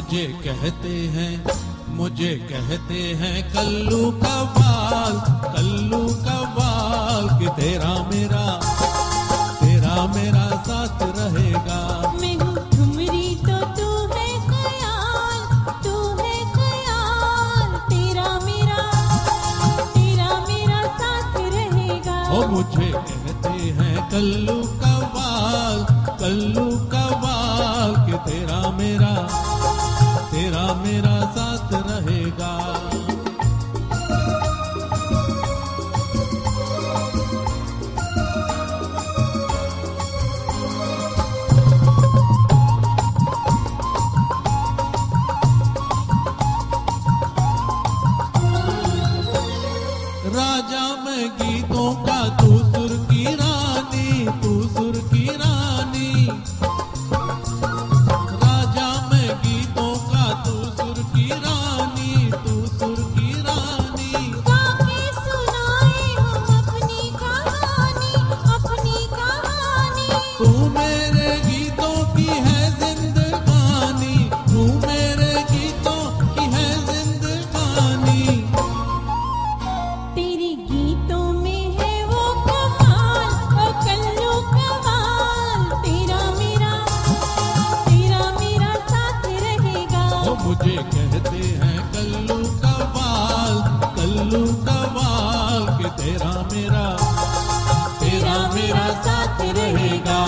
मुझे कहते हैं कल्लू कव्वाल कि तेरा मेरा साथ रहेगा। मैं हूँ ठुमरी तो तू है ख्याल, तेरा मेरा साथ रहेगा। ओ मुझे कहते हैं कल्लू कव्वाल कि तेरा मेरा साथ रहेगा। राजा मैं गीतों का तू सुर की रानी, राजा मैं गीतों का तू सुर की रानी। गा के सुनाए हम अपनी कहानी। तू मेरे गीतों की है जिंदगानी, तेरे गीतों में है वो कमाल, ओ कल्लू कव्वाल, तेरा मेरा साथ रहेगा। ओ मुझे कहते हैं कल्लू कव्वाल कि तेरा मेरा साथ रहेगा।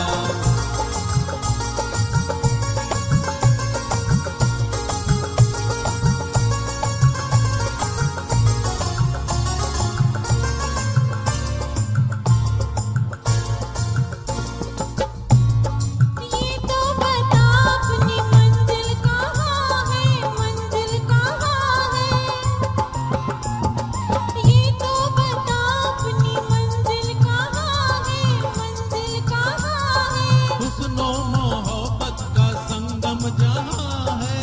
ये तो बता अपनी मंजिल कहाँ है। ये तो बता अपनी मंजिल कहाँ है। हुस्नो मोहब्बत का संगम जहाँ है।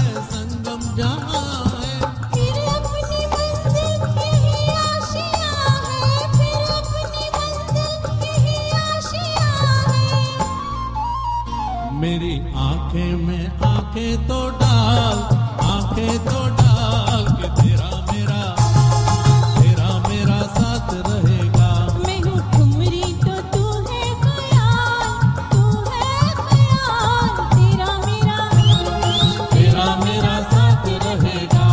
फिर अपनी मंजिल यही आशियाँ है। मेरी आंखें में आंखें तो डाल कि तेरा मेरा साथ रहेगा। मैं हूँ ठुमरी तो तू है ख्याल, तेरा मेरा साथ रहेगा।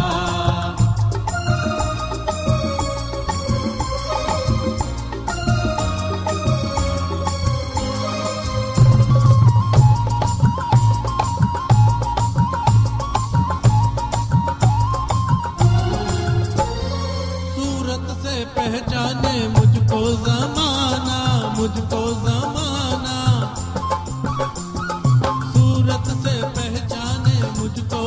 सूरत से पहचाने मुझको जमाना। सूरत से पहचाने मुझको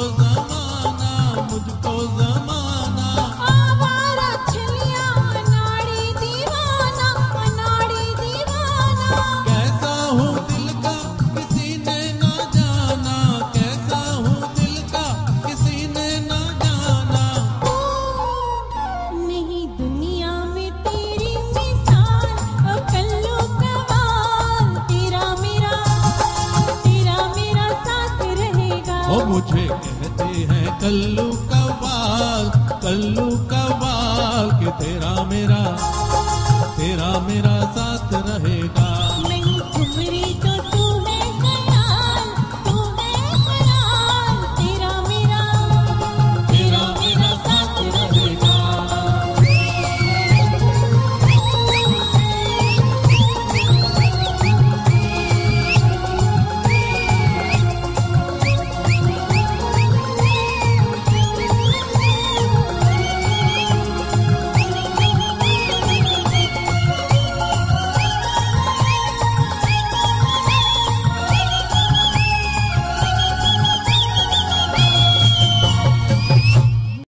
जमाना। आवारा छलिया अनाड़ी दीवाना। कैसा हूँ दिल का किसी ने ना जाना। नहीं दुनिया में तेरी मिसाल, ओ कल्लू कव्वाल, तेरा मेरा साथ रहेगा। ओ मुझे कहते हैं कल्लू कव्वाल कि तेरा मेरा साथ रहेगा। मैं हूँ ठुमरी